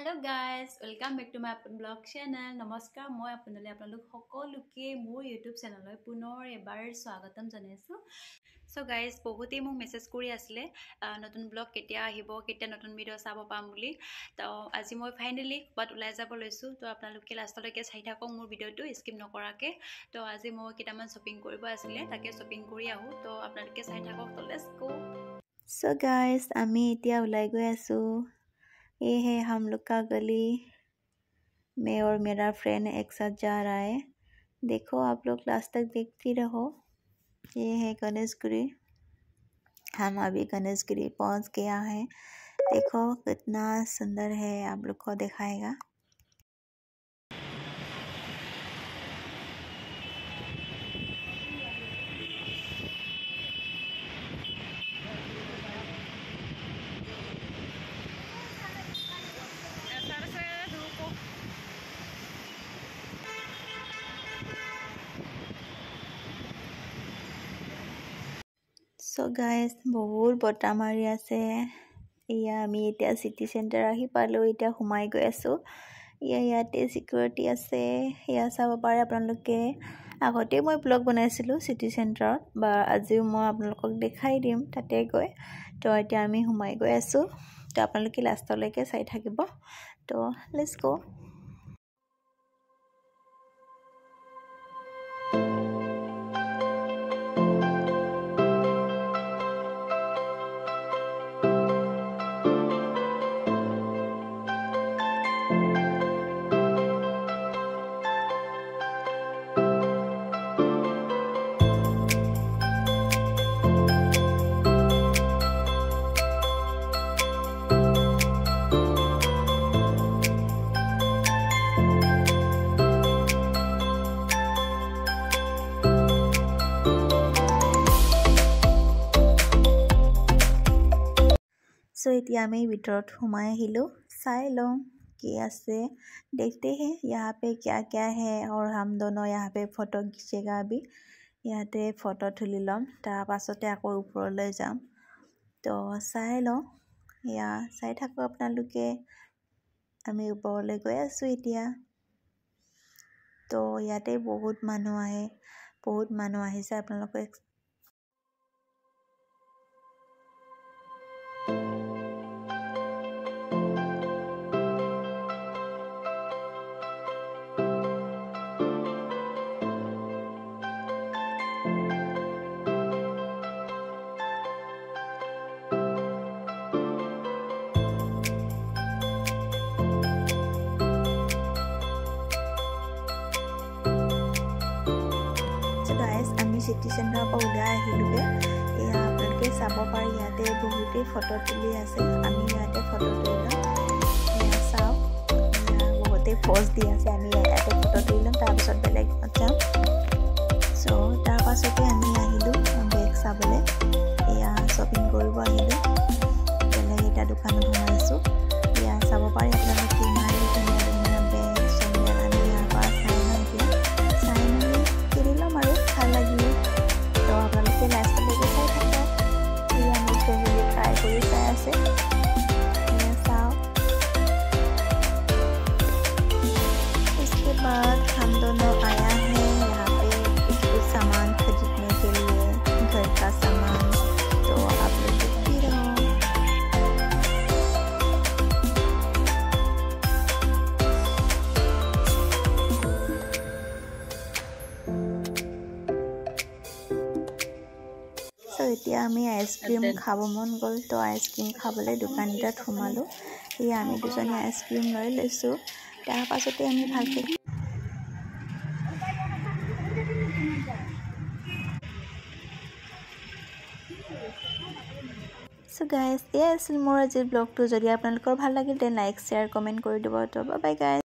Hello guys, welcome back to my blog channel. Namaskar, moi apunale apnalok hokoluke mor YouTube channel loy punor ebar swagatam janaisu. So guys, বহুতে মোক message কৰি আছিলে নতুন blog কেতিয়া আহিব কেতিয়া নতুন ভিডিও চাব পাম বুলি তো আজি মই ফাইনালি বাট ওলাই যাব লৈছো তো আপোনালোকে লাষ্টলৈকে চাই থাকক মোৰ ভিডিওটো স্কিপ নকৰাকে তো আজি মই কিটামান শপিং কৰিব আছিলে তাকে শপিং কৰি আহো তো আপোনালোকে চাই থাকক তো লেটস গো So guys, আমি এতিয়া ওলাই গৈ আছো ये है हम लोग का गली मैं और मेरा फ्रेंड एक साथ जा रहा है देखो आप लोग लास्ट तक देखती रहो ये है गणेशगिरी हम अभी गणेशगिरी पहुंच गया है देखो कितना सुंदर है आप लोग को दिखाएगा So guys, बहुत बटा मारी आसे या আমি এতিয়া সিটি সেন্টার আহি পালো এতিয়া ঘুমাই গৈ আছো ইয়াতে সিকিউৰিটি আছে ইয়া চাব পাৰে আপোনালোকে আগতে মই ব্লগ বনাইছিলো সিটি সেন্টাৰত বা আজি মই আপোনালোকক দেখাই দিম তাতে গৈ তো এতিয়া আমি ঘুমাই গৈ আছো তো আপোনালোকে লাষ্টলৈকে চাই থাকিব তো লেটস গো So इतिया में विटरत हुमाए हिलो साइलों क्या से देखते हैं यहाँ पे क्या क्या है और हम दोनों यहाँ पे फोटो खींचेगा अभी यहाँ पे फोटो तुली लम तार पासते आको ऊपर ले जाम तो साइलों या साइड थाको अपना लुके आमी ऊपर ले गए आसु इतिया तो याते बहुत मानु आहे से अपना लोग सिटी सेंटर पर उलियाय আহিলুগে এয়া আপোনালোকে চাব পাৰি ইয়াতে বহুতে ফটো তুলি আছে আমি ইয়াতে ফটো তুলিলাম এয়া চাও বহুতে পোজ দি আছে আমি ইয়াতে ফটো তুলিলাম তাৰ পিছত বেলেগ যাম সো তাৰ পাছতে আমি আহিলু বেগ চাবলে এয়া শপিং কৰিব আহিলু বেলেগ এটা দোকানত সোমাইছো এয়া চাব পাৰি আপোনালোকে কিমান ধুনীয়া বেগ চেণ্ডেল আমি ইয়াৰ পৰা চাই কিনিলাম আৰু ভাল লাগিলে लास्ट में देखो साइड है ये हम इसको भी ट्राई करी साया से ये साव इसके बाद हम दोनों आया है यहाँ पे कुछ सामान खरीदने के लिए घर का सामान तो आप लोग देखती रहो So এতিয়া আমি আইসক্রিম খাব মন গল তো আইসক্রিম খাবলে দোকান এটাত সোমালো ইয়া আমি দুজনী আইসক্রিম লৈ লৈছো তাৰ পাছতে আমি ভালকে So guys, এই আছিল মোৰ আজিৰ ব্লগটো যদি আপোনালোকৰ ভাল লাগিল তেন লাইক শেয়াৰ কমেন্ট কৰি দিব তো বাই বাই গাইস